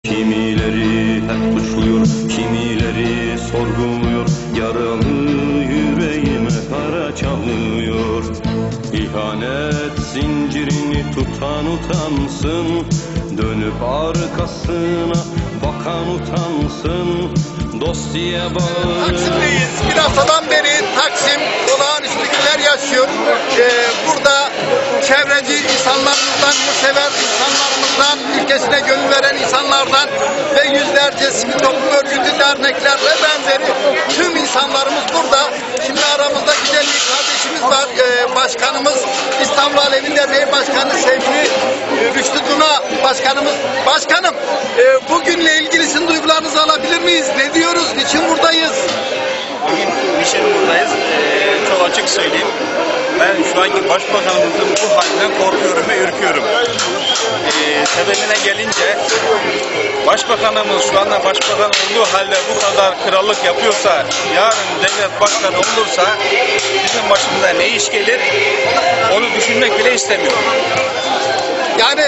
Kimileri hep suçluyor, kimileri sorguluyor. Yaralı yüreğime para çalıyor. İhanet zincirini tutan utansın, dönüp arkasına bakan utansın. Dost diye bağır. Taksim'deyiz. Bir haftadan beri Taksim olağanüstü günler yaşıyor. Burada çevreci insanlarımızdan, sever insanlarımızdan, ülkesine gönül veren insanlardan ve yüzlerce sivil toplum örgütü, dernekler ve benzeri tüm insanlarımız burada. Şimdi aramızda güzel bir kardeşimiz var. Başkanımız İstanbul Aleviler Bey Başkanı sevgili Rüştü Duna Başkanımız. Başkanım, bugünle ilgili sizin duygularınızı alabilir miyiz? Ne diyoruz? Niçin buradayız? Bugün niçin buradayız? Çok açık söyleyeyim. Ben şu anki başbakanımızın bu halinden korkuyorum ve ürküyorum. Sebebine gelince başbakanımız şu anda başbakan olduğu halde bu kadar krallık yapıyorsa, yarın devlet başkanı olursa bizim başımıza ne iş gelir onu düşünmek bile istemiyorum. Yani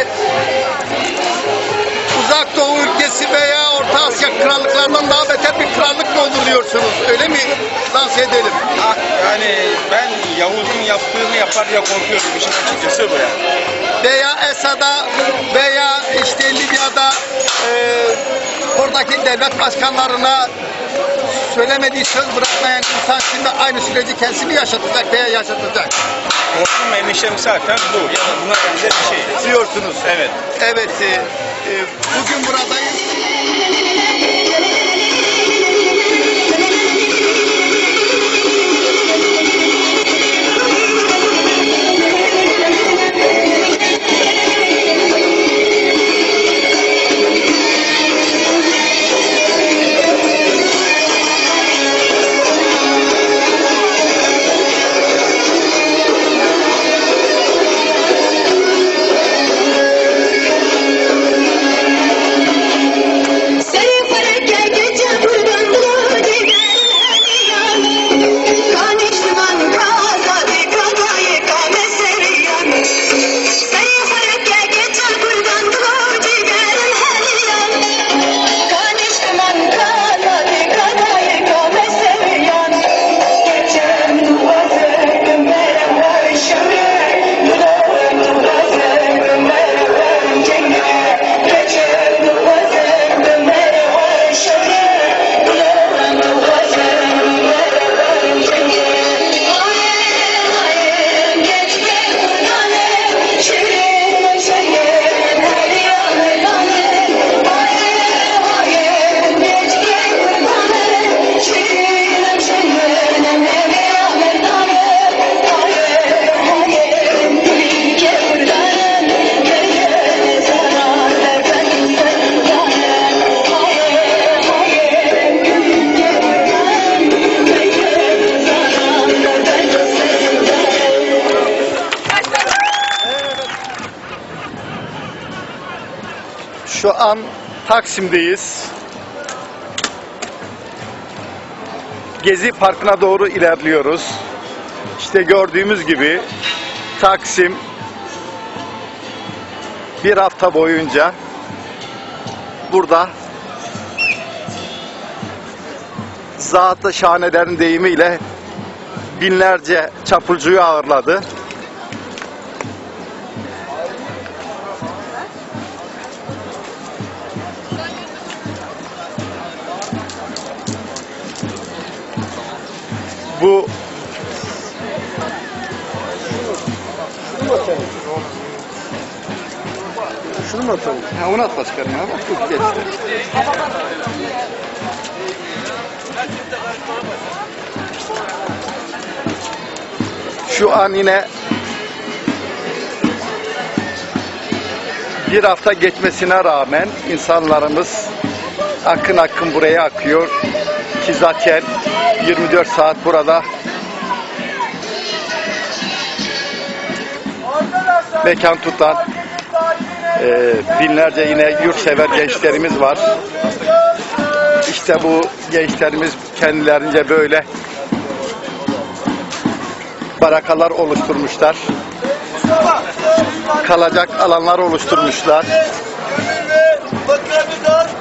Uzak Doğu ülkesi veya Orta Asya krallıklarından daha beter bir krallık mı olur diyorsunuz? Öyle mi lanse edelim? Yani ben Yavuz'un yaptığını yapar diye korkuyorum, işin açıkçası bu yani. Veya Esad'a veya işte Libya'da oradaki devlet başkanlarına söylemediği söz bırakmayan insan şimdi aynı süreci kendisi mi yaşatacak veya yaşatacak? Korkum, endişem zaten bu. Ya da buna benzer bir şey. Diyorsunuz. Evet. Evet. Bugün buradayız. Şu an Taksim'deyiz. Gezi Parkı'na doğru ilerliyoruz. İşte gördüğümüz gibi Taksim bir hafta boyunca burada Zat-ı Şahanelerin deyimiyle binlerce çapulcuyu ağırladı. Bu şunu mu atalım? Ha, onu at başkanım ya. Bak çok güzel. Şu an yine bir hafta geçmesine rağmen insanlarımız akın akın buraya akıyor ki zaten 24 saat burada mekan tutan binlerce yine yurtsever gençlerimiz var. İşte bu gençlerimiz kendilerince böyle barakalar oluşturmuşlar. Kalacak alanlar oluşturmuşlar.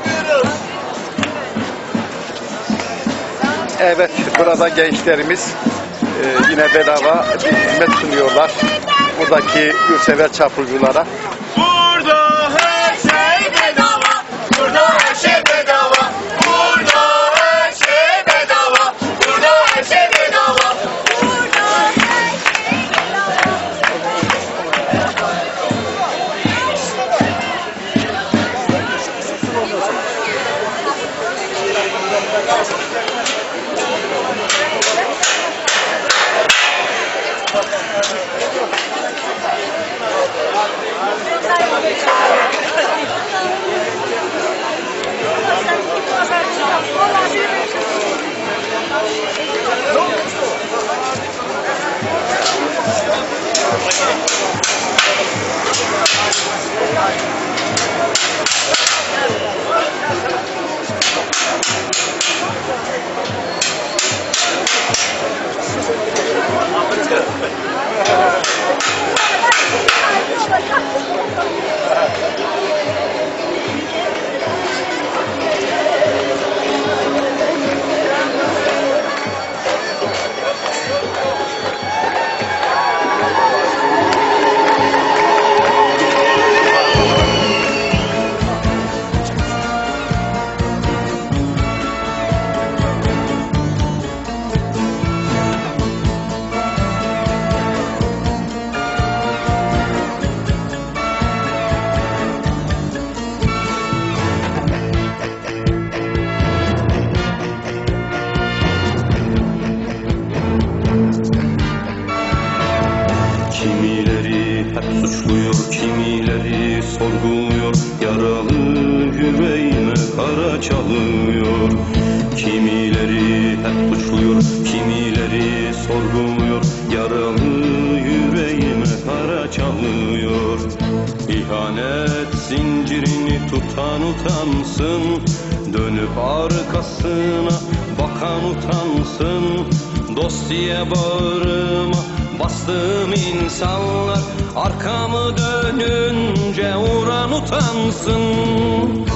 Evet, burada gençlerimiz yine bedava bir hizmet sunuyorlar. Buradaki yurtsever çapulculara. Burada her şey bedava. Burada her şey bedava. Burada her şey bedava. Burada her şey bedava. Kimileri hep suçluyor, kimileri sorguluyor. Yaralı yüreğime kara çalıyor. Kimileri hep suçluyor, kimileri sorguluyor. Yaralı yüreğime kara çalıyor. İhanet zincirini tutan utansın, dönüp arkasına bakan utansın. Dost diye bağrıma bastığım insanlar arkamı dönünce uğran utansın.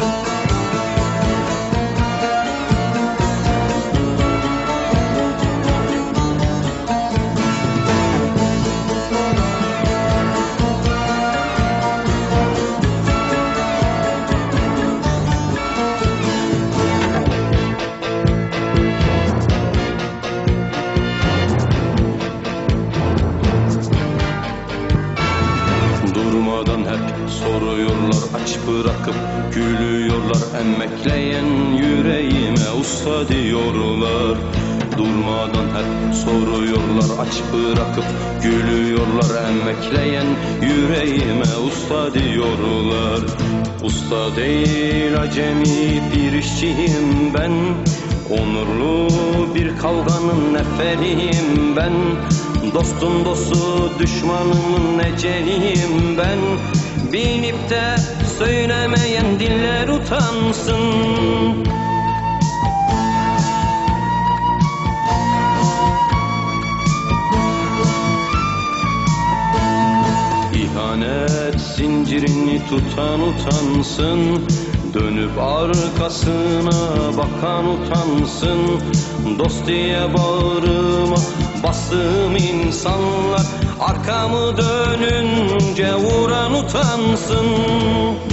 Durmadan hep soruyorlar, aç bırakıp gülüyorlar. Emekleyen yüreğime usta diyorlar. Durmadan hep soruyorlar, aç bırakıp gülüyorlar. Emekleyen yüreğime usta diyorlar. Usta değil acemi bir işçiyim ben. Onurlu bir kavganın neferiyim ben. Dostun dostu, düşmanımın eceliyim ben. Bilip de söylemeyen diller utansın. İhanet zincirini tutan utansın, dönüp arkasına bakan utansın. Dost diye bağrıma bastığım insanlar arkamı dönünce vuran utansın.